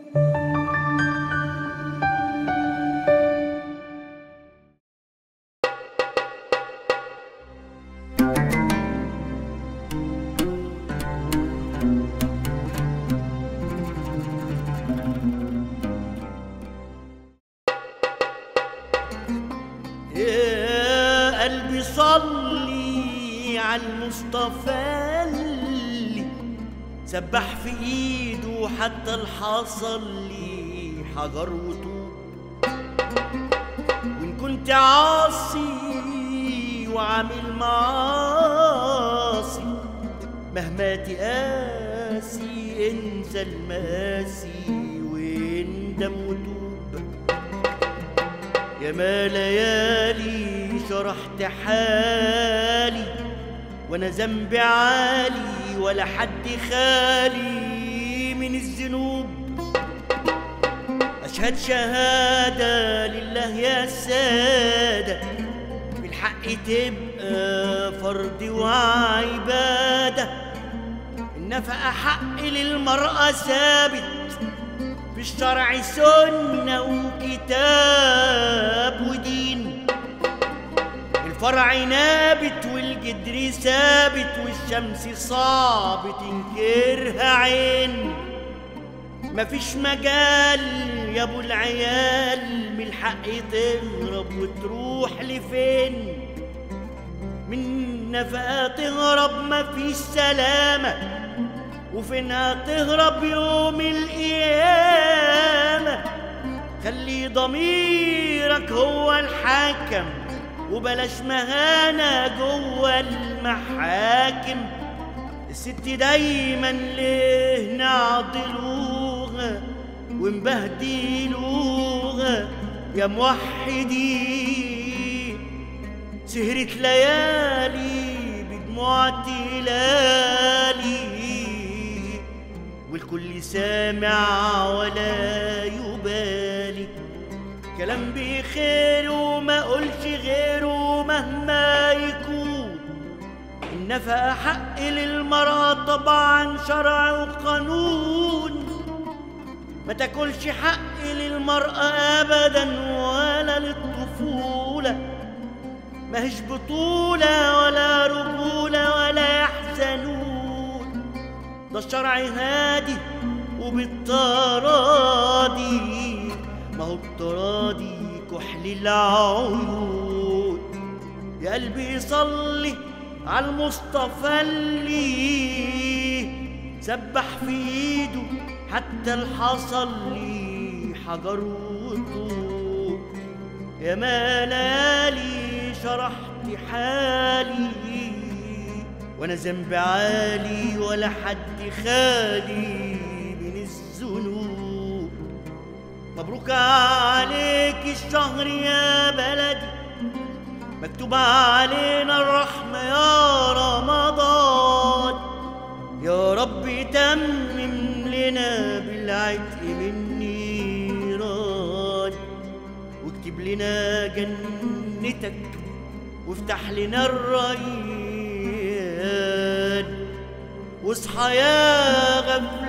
يا قلبي صلي على المصطفى اللي سبح في ايده حتى الحصل لي حجر وطوب. وان كنت عاصي وعامل معاصي مهما تقاسي انسى الماسي واندم وتوب. يا ما ليالي شرحت حالي وانا ذنبي عالي ولا حد خالي من الذنوب. اشهد شهادة لله يا سادة بالحق تبقى فرض وعبادة. النفقة حق للمرأة ثابت في الشرع سنة وكتاب ودين. الفرع نابت والجدر ثابت والشمس صعب تنكرها عين. مفيش مجال يا ابو العيال من الحق تهرب وتروح لفين. من نفقة تهرب مفيش سلامة وفينها تهرب يوم القيامة. خلي ضميرك هو الحاكم وبلاش مهانة جوه المحاكم. الست دايما ليه نعضلوها ونبهدلوها يا موحدين. سهرت ليالي بدموع تلالي والكل سامع ولا يبالي. كلام بخير وما قولش غيره مهما يكون. النفقة حق للمرأة طبعا شرع وقانون. ما تاكلش حق للمرأة أبدا ولا للطفولة. ماهيش بطولة ولا رجولة ولا يحزنون. ده الشرع هادي وبالتراضي ما هو التراضي كحل العيون. يا قلبي صلي على المصطفى اللي سبح في ايده حتى الحصل لي حجر وطوب. يا ما ليالي شرحت حالي وانا ذنبي عالي ولا حد خالي من الذنوب. مبروك عليك الشهر يا بلدي مكتوب علينا الرحمة يا رمضان. يا رب تمم لنا بالعتق من نيران واكتب لنا جنتك وافتح لنا الريان. واصحى يا غفلان